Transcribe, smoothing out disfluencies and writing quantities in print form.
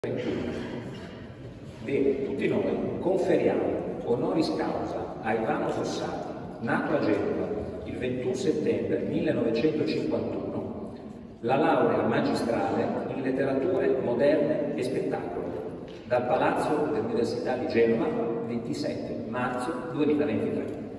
Bene, tutti noi conferiamo honoris causa a Ivano Fossati, nato a Genova il 21 settembre 1951, la laurea magistrale in letterature moderne e spettacolo, dal Palazzo dell'Università di Genova, 27 marzo 2023.